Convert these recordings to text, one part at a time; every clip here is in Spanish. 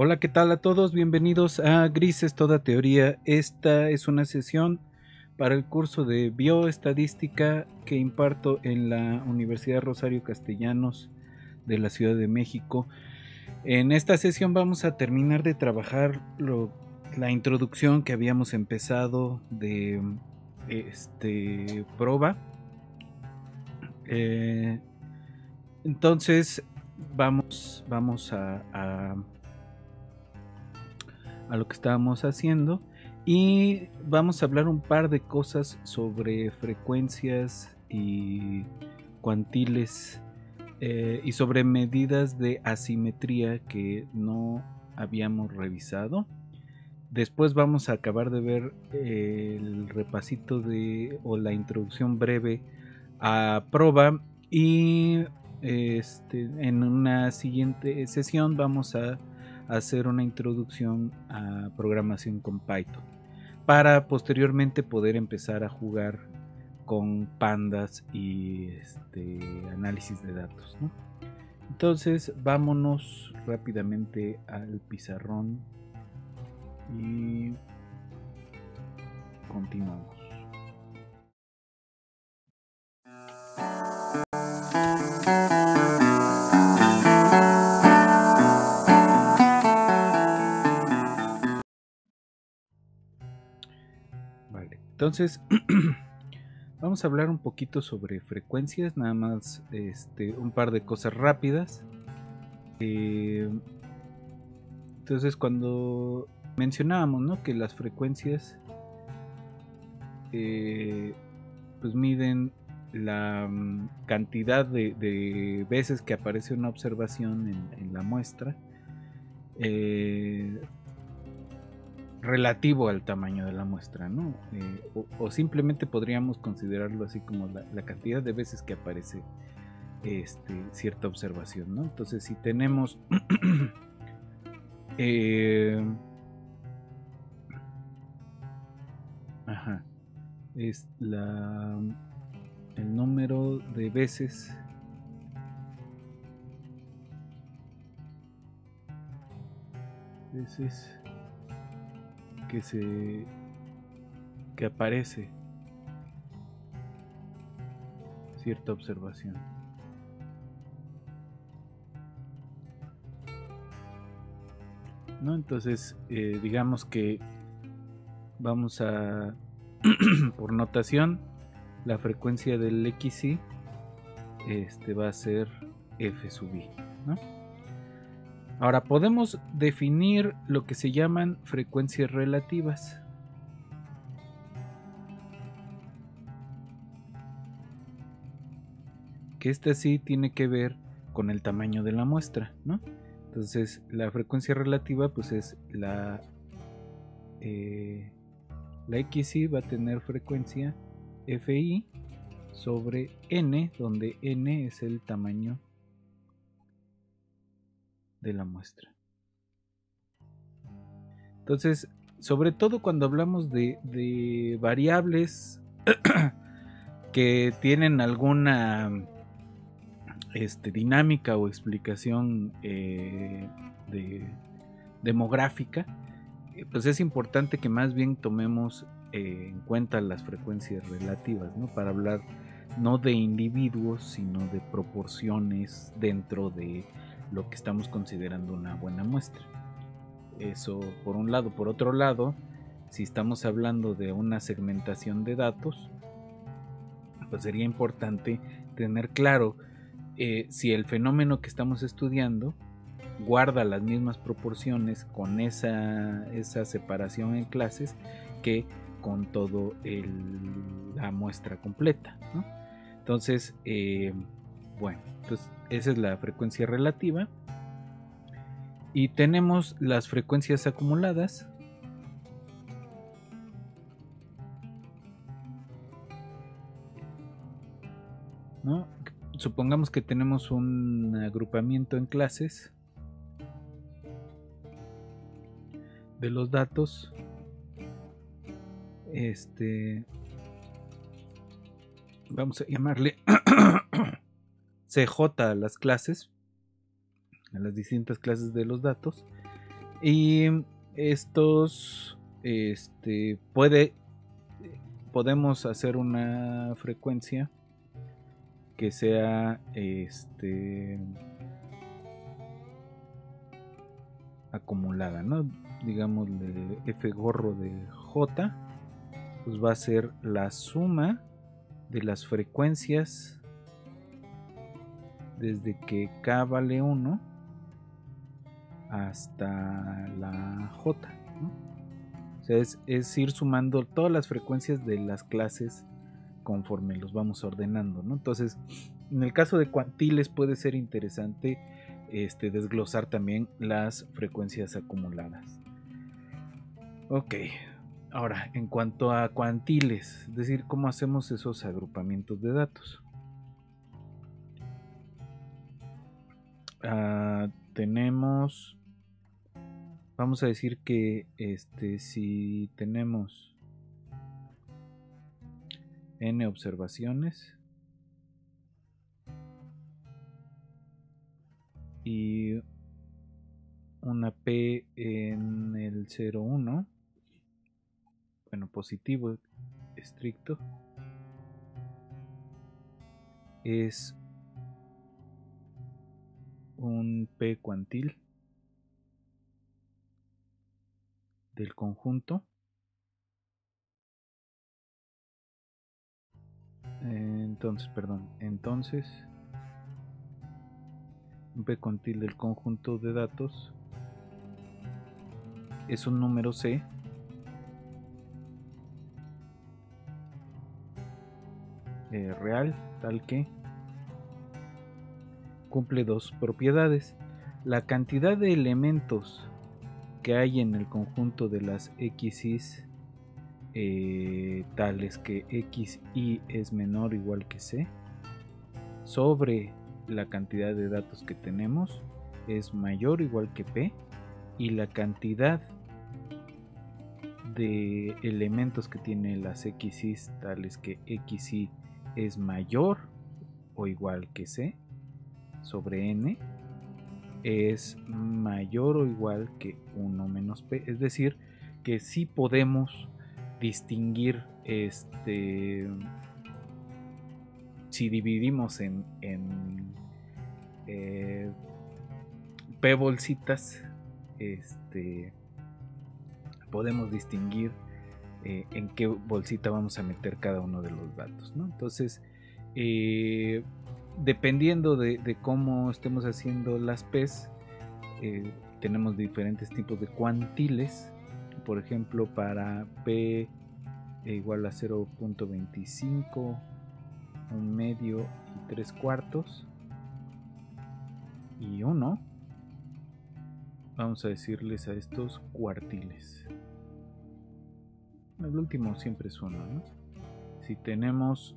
Hola, ¿qué tal a todos? Bienvenidos a Grises Toda Teoría. Esta es una sesión para el curso de bioestadística que imparto en la Universidad Rosario Castellanos de la Ciudad de México. En esta sesión vamos a terminar de trabajar la introducción que habíamos empezado de prueba. Entonces vamos a lo que estábamos haciendo y vamos a hablar un par de cosas sobre frecuencias y cuantiles y sobre medidas de asimetría que no habíamos revisado. Después vamos a acabar de ver el repasito o la introducción breve a prueba y en una siguiente sesión vamos a hacer una introducción a programación con Python para posteriormente poder empezar a jugar con pandas y análisis de datos, ¿no? Entonces vámonos rápidamente al pizarrón y continuamos. Vale, entonces vamos a hablar un poquito sobre frecuencias, nada más un par de cosas rápidas. Entonces cuando mencionábamos, ¿no?, que las frecuencias pues miden la cantidad de veces que aparece una observación en la muestra relativo al tamaño de la muestra, ¿no? O simplemente podríamos considerarlo así como la cantidad de veces que aparece cierta observación, ¿no? Entonces si tenemos es el número de veces que aparece cierta observación. ¿No? Entonces, digamos que vamos a, por notación, la frecuencia del XY va a ser F sub I, ¿no? Ahora, podemos definir lo que se llaman frecuencias relativas. Que esta sí tiene que ver con el tamaño de la muestra, ¿no? Entonces, la frecuencia relativa, pues es la XY va a tener frecuencia FI sobre N, donde N es el tamaño de la muestra. Entonces, sobre todo cuando hablamos de variables que tienen alguna dinámica o explicación demográfica, pues es importante que más bien tomemos en cuenta las frecuencias relativas, ¿no? Para hablar no de individuos, sino de proporciones dentro de lo que estamos considerando una buena muestra. Eso por un lado. Por otro lado, si estamos hablando de una segmentación de datos, pues sería importante tener claro si el fenómeno que estamos estudiando guarda las mismas proporciones con esa separación en clases que con todo la muestra completa, ¿no? Entonces, bueno, pues esa es la frecuencia relativa. Y tenemos las frecuencias acumuladas. ¿No? Supongamos que tenemos un agrupamiento en clases de los datos. Vamos a llamarle CJ a las clases, a las distintas clases de los datos. Y estos podemos hacer una frecuencia que sea acumulada, ¿no? Digamos f gorro de j, pues va a ser la suma de las frecuencias desde que k vale 1 hasta la j, ¿no? O sea, es ir sumando todas las frecuencias de las clases conforme los vamos ordenando, ¿no? Entonces, en el caso de cuantiles puede ser interesante desglosar también las frecuencias acumuladas. Ok, ahora en cuanto a cuantiles, es decir, cómo hacemos esos agrupamientos de datos. Tenemos, vamos a decir que si tenemos n observaciones y una p en el 0, 1, bueno, positivo estricto, es un p cuantil del conjunto. Entonces un p cuantil del conjunto de datos es un número c real, tal que cumple dos propiedades: la cantidad de elementos que hay en el conjunto de las x's tales que xy es menor o igual que c sobre la cantidad de datos que tenemos es mayor o igual que p, y la cantidad de elementos que tiene las x's tales que xy es mayor o igual que c sobre n es mayor o igual que 1 menos p. Es decir, que sí podemos distinguir si dividimos en p bolsitas, podemos distinguir en qué bolsita vamos a meter cada uno de los datos, ¿no? Entonces, dependiendo de cómo estemos haciendo las P's, tenemos diferentes tipos de cuantiles. Por ejemplo, para P igual a 0.25, un medio y 3 cuartos y 1, vamos a decirles a estos cuartiles. El último siempre es 1, ¿no? Si tenemos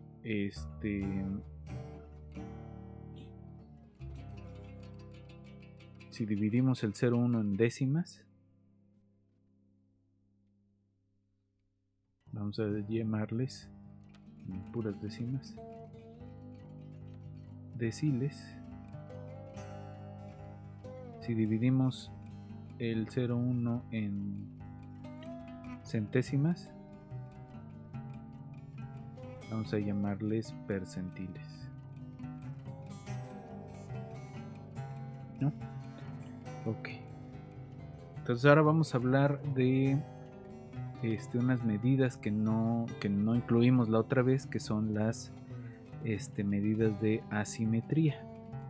si dividimos el 0,1 en décimas, vamos a llamarles puras décimas, deciles. Si dividimos el 0,1 en centésimas, vamos a llamarles percentiles, ¿no? Ok. Entonces ahora vamos a hablar de unas medidas que no incluimos la otra vez, que son las medidas de asimetría,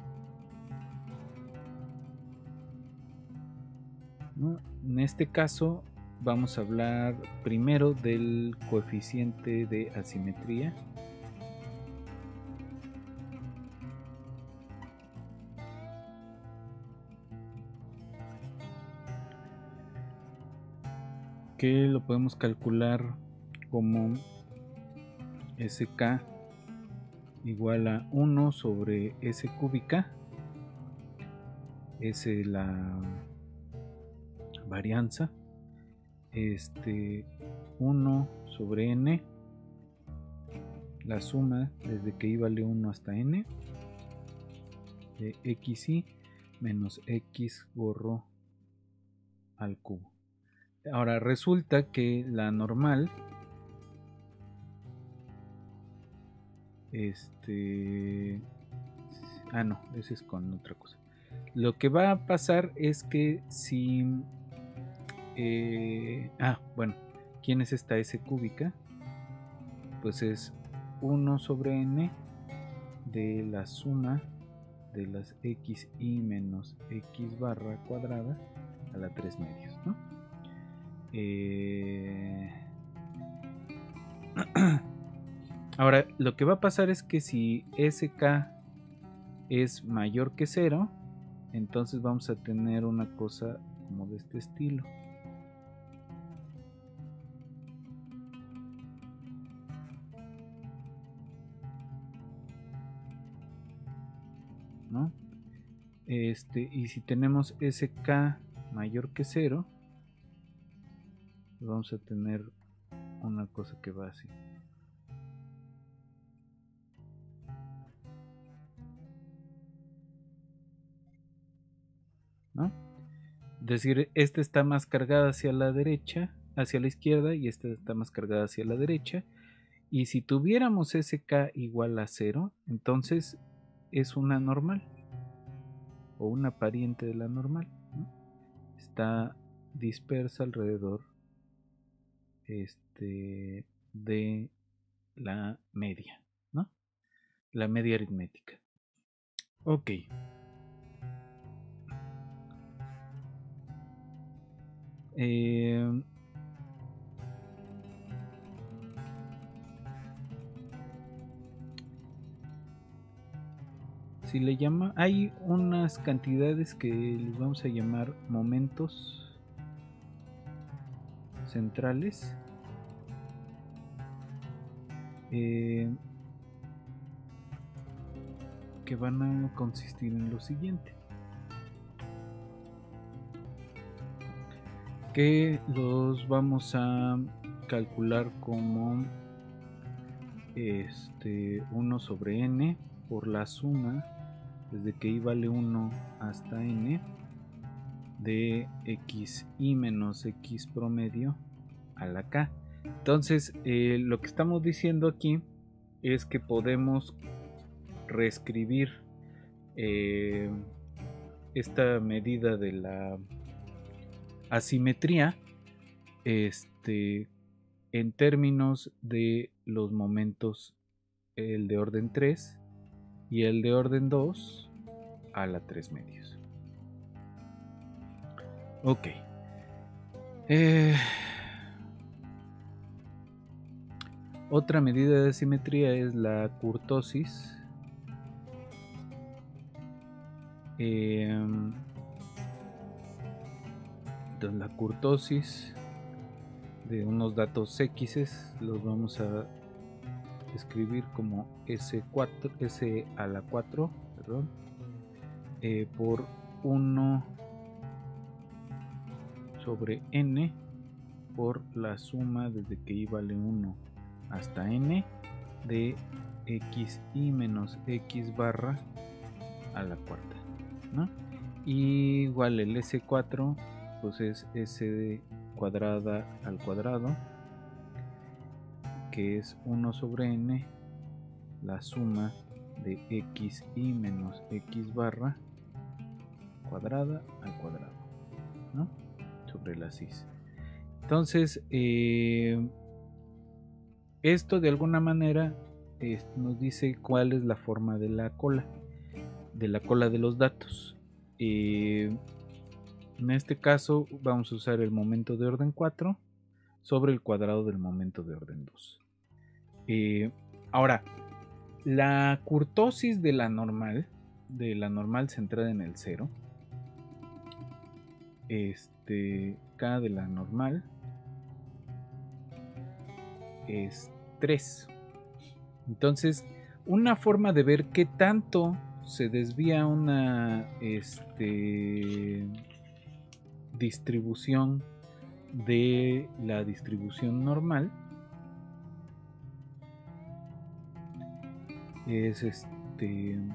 ¿no? En este caso vamos a hablar primero del coeficiente de asimetría, que lo podemos calcular como SK igual a 1 sobre S cúbica, es la varianza, 1 sobre n, la suma desde que y vale 1 hasta n, de xy menos x gorro al cubo. Ahora resulta que la normal no, ese es con otra cosa. Lo que va a pasar es que si bueno, ¿quién es esta S cúbica? Pues es 1 sobre n de la suma de las x y menos x barra cuadrada a la 3 medios, ¿no? Ahora, lo que va a pasar es que si sk es mayor que 0, entonces vamos a tener una cosa como de este estilo. ¿No? Y si tenemos sk mayor que 0, vamos a tener una cosa que va así. ¿No? Es decir, esta está más cargada hacia la derecha, hacia la izquierda, y esta está más cargada hacia la derecha. Y si tuviéramos sk igual a 0, entonces es una normal o una pariente de la normal, ¿no? Está dispersa alrededor de la media, ¿no? La media aritmética. Ok. Si le llama, hay unas cantidades que les vamos a llamar momentos centrales. Que van a consistir en lo siguiente: que los vamos a calcular como 1 sobre n por la suma desde que i vale 1 hasta n de x y menos x promedio a la k. Entonces lo que estamos diciendo aquí es que podemos reescribir esta medida de la asimetría en términos de los momentos, el de orden 3 y el de orden 2 a la 3 medios. Ok. Otra medida de asimetría es la kurtosis. Entonces la kurtosis de unos datos x los vamos a escribir como S4, S a la 4, perdón, por 1 sobre n por la suma desde que i vale 1 hasta n de x y menos x barra a la cuarta, ¿no? Y igual el S4 pues es S cuadrada al cuadrado, que es 1 sobre n la suma de x y menos x barra cuadrada al cuadrado, ¿no? Sobre la cis. Entonces esto de alguna manera nos dice cuál es la forma de la cola de los datos. En este caso vamos a usar el momento de orden 4 sobre el cuadrado del momento de orden 2. Ahora, la kurtosis de la normal centrada en el 0, K de la normal es 3. Entonces, una forma de ver qué tanto se desvía una distribución de la distribución normal es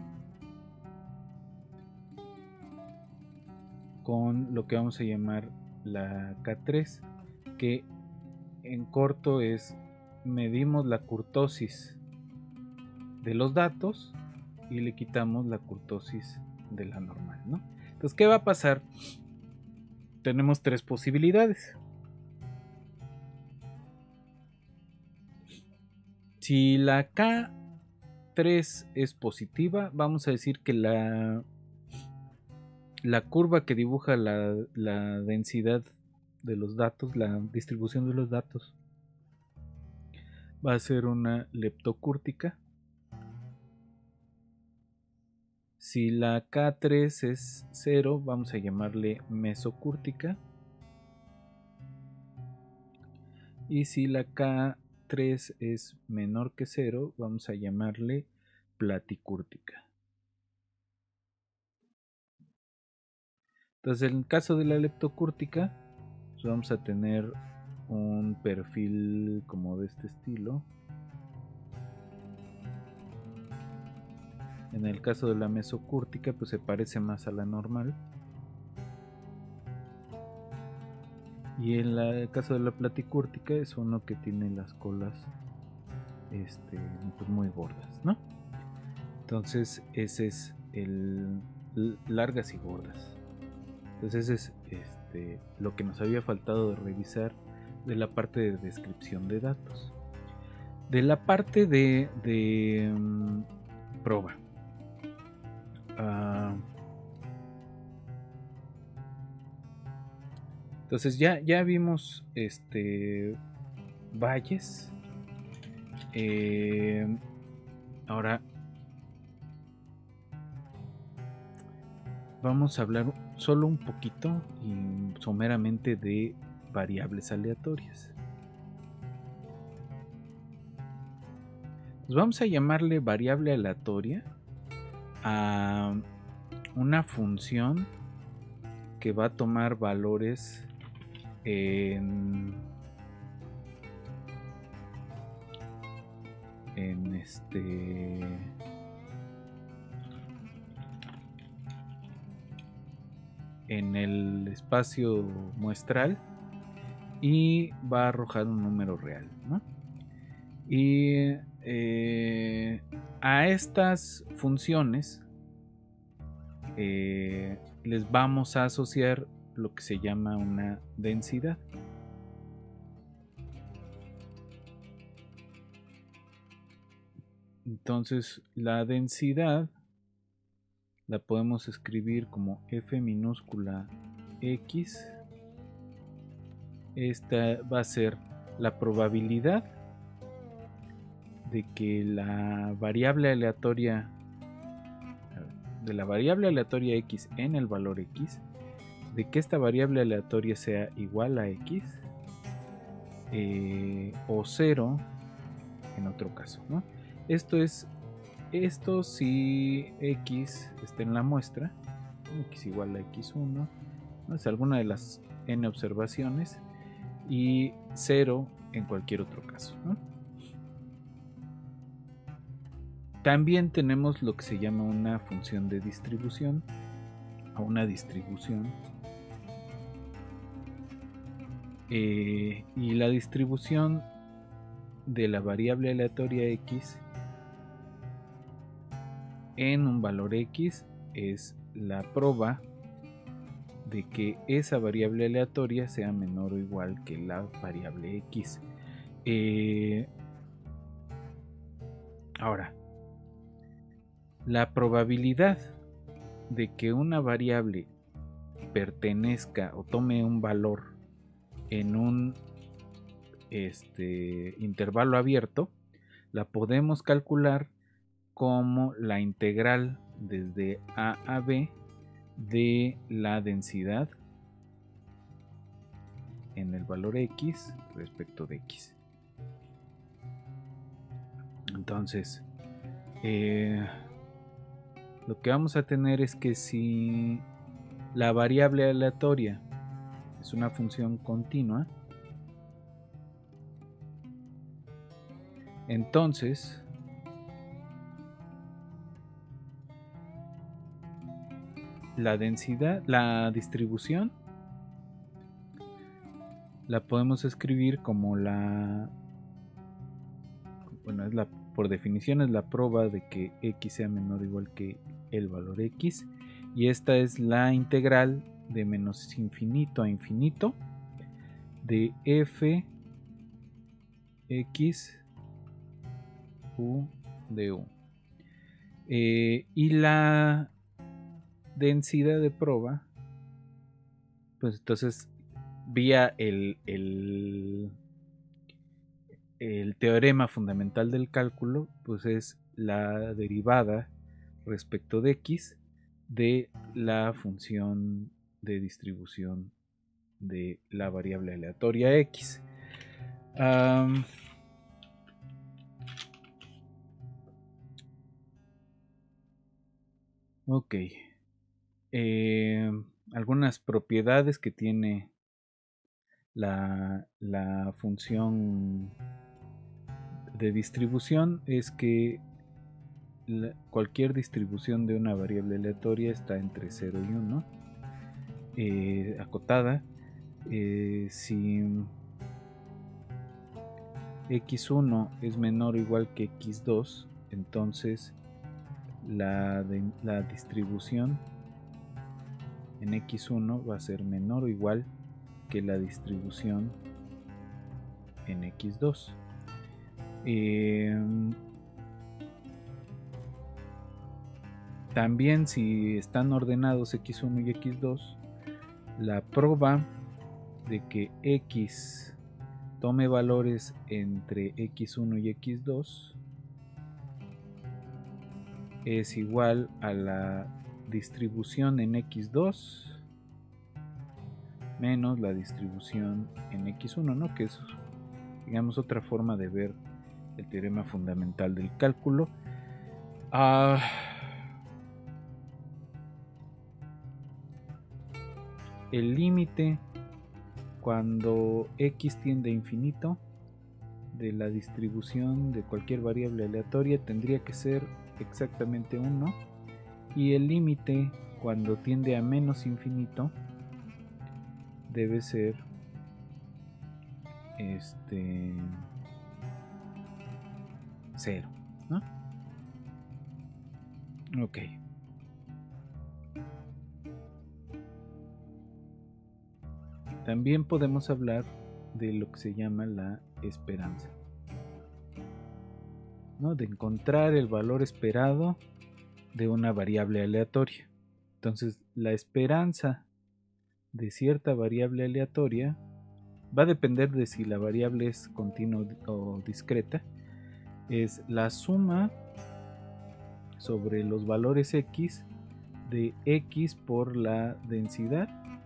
con lo que vamos a llamar la K3, que en corto es medimos la kurtosis de los datos y le quitamos la kurtosis de la normal, ¿no? Entonces, ¿qué va a pasar? Tenemos tres posibilidades. Si la K3 es positiva, vamos a decir que la curva que dibuja la densidad de los datos, la distribución de los datos, va a ser una leptocúrtica. Si la K3 es 0, vamos a llamarle mesocúrtica. Y si la K3 es menor que 0, vamos a llamarle platicúrtica. Entonces, en el caso de la leptocúrtica, pues vamos a tener un perfil como de este estilo. En el caso de la mesocúrtica, pues se parece más a la normal. Y en el caso de la platicúrtica es uno que tiene las colas pues muy gordas, ¿no? Entonces ese es el largas y gordas. Entonces ese es lo que nos había faltado de revisar de la parte de descripción de datos. De la parte de prueba. Entonces ya vimos valles. Ahora vamos a hablar solo un poquito y someramente de variables aleatorias. Pues vamos a llamarle variable aleatoria a una función que va a tomar valores en el espacio muestral y va a arrojar un número real, ¿no? Y a estas funciones les vamos a asociar lo que se llama una densidad. Entonces la densidad la podemos escribir como F minúscula X. Esta va a ser la probabilidad de que la variable aleatoria X en el valor X, de que esta variable aleatoria sea igual a X o 0 en otro caso, ¿no? Esto si X está en la muestra, X igual a X1, ¿no? Es alguna de las n observaciones, y 0 en cualquier otro caso, ¿no? También tenemos lo que se llama una función de distribución o una distribución. Y la distribución de la variable aleatoria X en un valor X es la proba de que esa variable aleatoria sea menor o igual que la variable X. Ahora, la probabilidad de que una variable pertenezca o tome un valor en un intervalo abierto la podemos calcular como la integral desde A a B de la densidad en el valor X respecto de X. Entonces, lo que vamos a tener es que si la variable aleatoria es una función continua, entonces la densidad, la distribución la podemos escribir como por definición es la prueba de que x sea menor o igual que el valor x, y esta es la integral de menos infinito a infinito de f x u de u. Y la densidad de prueba, pues entonces vía el teorema fundamental del cálculo, pues es la derivada respecto de x de la función de distribución de la variable aleatoria x. Ok. Algunas propiedades que tiene la función de distribución es que cualquier distribución de una variable aleatoria está entre 0 y 1, acotada. Si x1 es menor o igual que x2, entonces la distribución en x1 va a ser menor o igual que la distribución en x2. También si están ordenados x1 y x2, la prueba de que x tome valores entre x1 y x2 es igual a la distribución en x2 menos la distribución en x1, ¿no? Que es, digamos, otra forma de ver el teorema fundamental del cálculo. El límite cuando x tiende a infinito de la distribución de cualquier variable aleatoria tendría que ser exactamente 1, y el límite cuando tiende a menos infinito debe ser 0, ¿no? Ok. También podemos hablar de lo que se llama la esperanza, ¿no? De encontrar el valor esperado de una variable aleatoria. Entonces, la esperanza de cierta variable aleatoria va a depender de si la variable es continua o discreta. Es la suma sobre los valores x de x por la densidad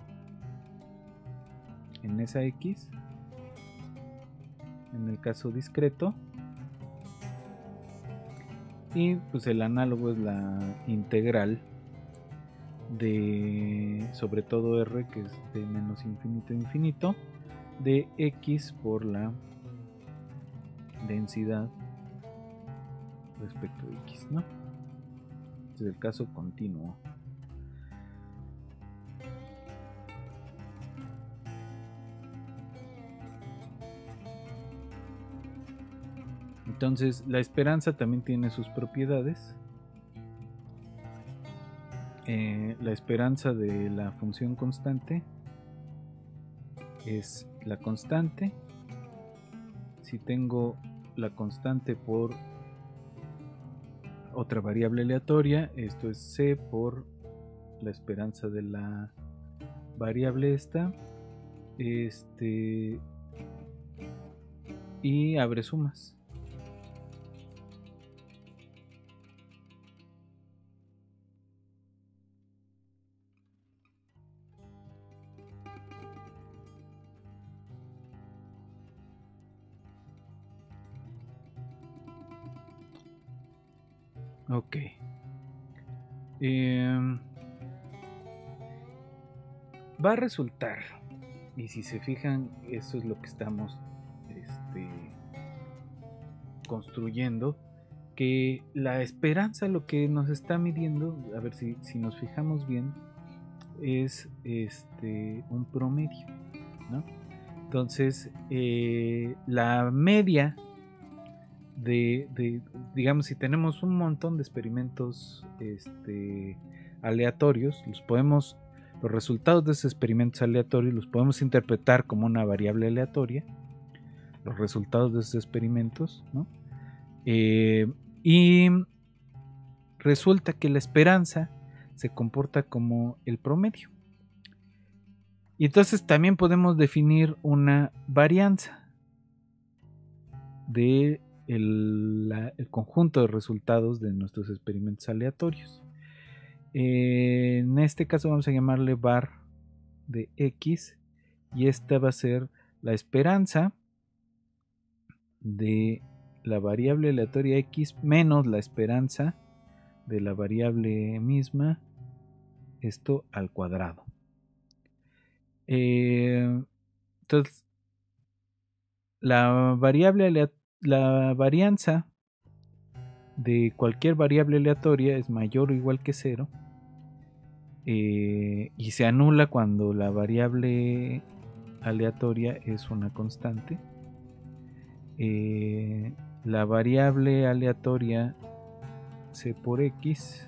en esa x, en el caso discreto, y pues el análogo es la integral de, sobre todo r, que es de menos infinito a infinito, de x por la densidad respecto de x, ¿no? Este es el caso continuo. Entonces, la esperanza también tiene sus propiedades. La esperanza de la función constante es la constante. Si tengo la constante por otra variable aleatoria, esto es c por la esperanza de la variable esta, y abre sumas. Ok. Va a resultar, y si se fijan, eso es lo que estamos construyendo, que la esperanza lo que nos está midiendo, a ver si nos fijamos bien, es un promedio, ¿no? Entonces, la media digamos, si tenemos un montón de experimentos aleatorios, los resultados de esos experimentos aleatorios los podemos interpretar como una variable aleatoria, los resultados de esos experimentos, ¿no? Y resulta que la esperanza se comporta como el promedio. Y entonces también podemos definir una varianza de el conjunto de resultados de nuestros experimentos aleatorios. En este caso vamos a llamarle var de x, y esta va a ser la esperanza de la variable aleatoria x menos la esperanza de la variable misma, esto al cuadrado. Entonces, la varianza de cualquier variable aleatoria es mayor o igual que 0, y se anula cuando la variable aleatoria es una constante. La variable aleatoria c por x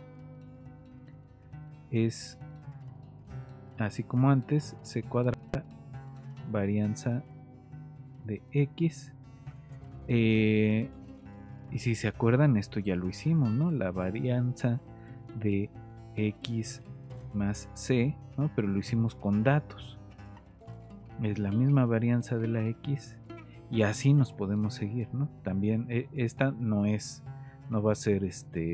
es, así como antes, c cuadrada varianza de x. Y si se acuerdan, esto ya lo hicimos, ¿no? La varianza de x más c, ¿no? Pero lo hicimos con datos. Es la misma varianza de la x, y así nos podemos seguir, ¿no? También esta no va a ser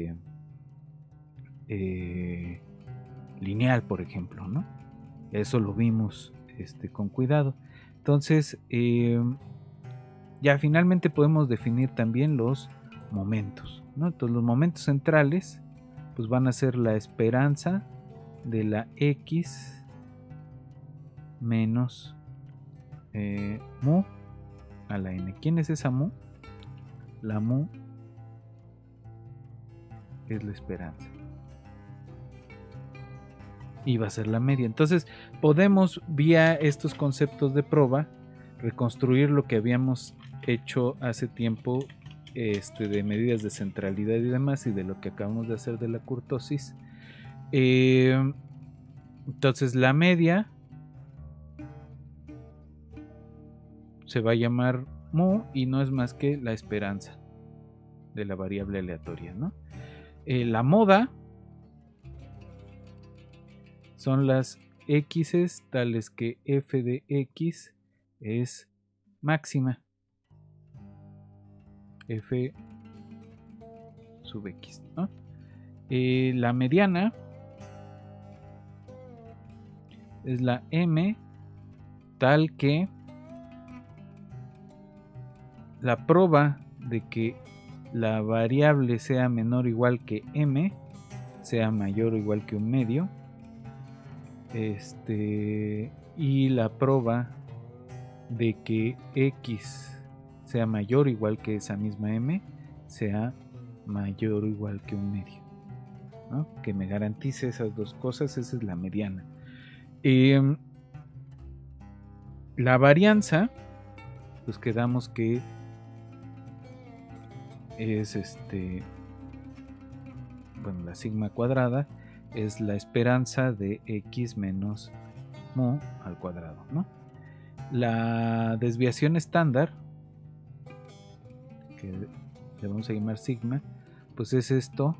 lineal, por ejemplo, ¿no? Eso lo vimos con cuidado. Entonces, ya finalmente podemos definir también los momentos, ¿no? Entonces, los momentos centrales pues van a ser la esperanza de la x menos mu a la n. ¿Quién es esa mu? La mu es la esperanza, y va a ser la media. Entonces podemos, vía estos conceptos de Proba, reconstruir lo que habíamos hecho hace tiempo de medidas de centralidad y demás, y de lo que acabamos de hacer de la kurtosis. Entonces la media se va a llamar mu, y no es más que la esperanza de la variable aleatoria, ¿no? La moda son las x's tales que f de x es máxima, f sub x, ¿no? La mediana es la m tal que la proba de que la variable sea menor o igual que m sea mayor o igual que un medio, y la proba de que x sea mayor o igual que esa misma m sea mayor o igual que un medio, ¿no? Que me garantice esas dos cosas. Esa es la mediana. La varianza, pues quedamos que es bueno, la sigma cuadrada es la esperanza de x menos mu al cuadrado, ¿no? La desviación estándar, que le vamos a llamar sigma, pues es esto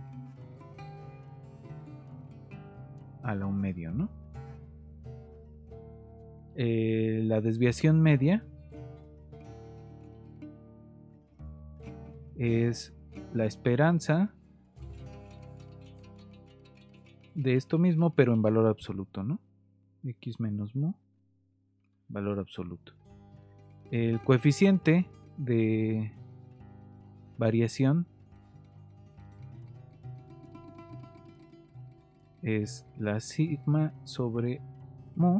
a la 1 medio, ¿no? La desviación media es la esperanza de esto mismo, pero en valor absoluto, ¿no? X menos mu, valor absoluto. El coeficiente de variación es la sigma sobre mu,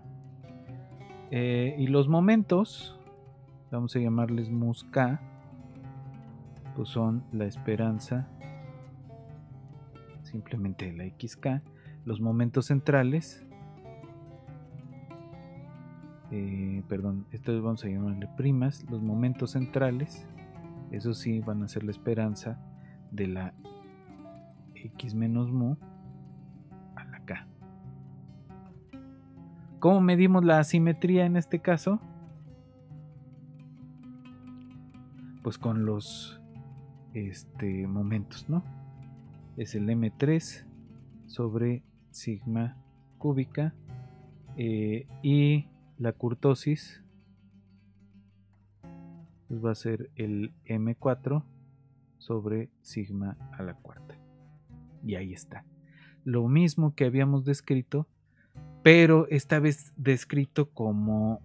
y los momentos, vamos a llamarles mus k, pues son la esperanza simplemente de la xk. Los momentos centrales estos vamos a llamarle primas, los momentos centrales, eso sí van a ser la esperanza de la x menos mu a la k. ¿Cómo medimos la asimetría en este caso? Pues con los momentos, ¿no? Es el M3 sobre sigma cúbica y la kurtosis pues va a ser el M4 sobre sigma a la cuarta. Y ahí está. Lo mismo que habíamos descrito, pero esta vez descrito como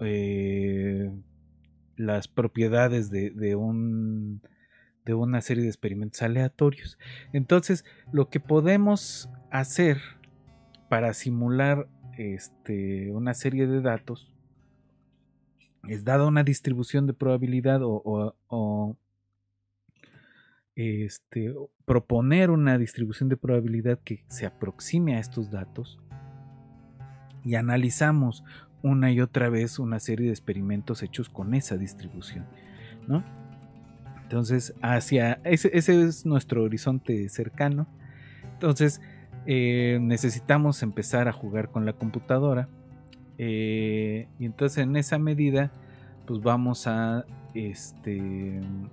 las propiedades de una serie de experimentos aleatorios. Entonces, lo que podemos hacer para simular una serie de datos es, dada una distribución de probabilidad o proponer una distribución de probabilidad que se aproxime a estos datos, y analizamos una y otra vez una serie de experimentos hechos con esa distribución, ¿no? Entonces, ese es nuestro horizonte cercano. Entonces, necesitamos empezar a jugar con la computadora. Y entonces, en esa medida, pues vamos a en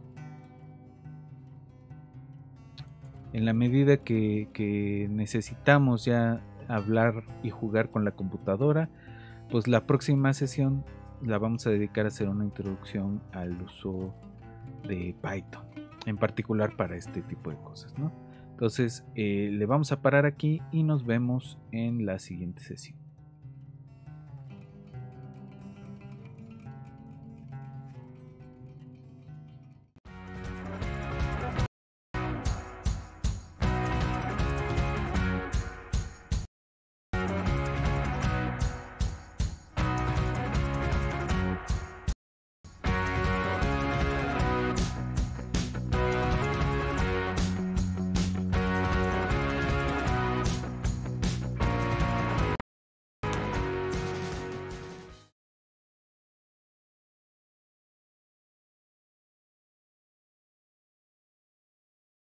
la medida que necesitamos ya hablar y jugar con la computadora, pues la próxima sesión la vamos a dedicar a hacer una introducción al uso de Python, en particular para este tipo de cosas, ¿no? Entonces le vamos a parar aquí y nos vemos en la siguiente sesión.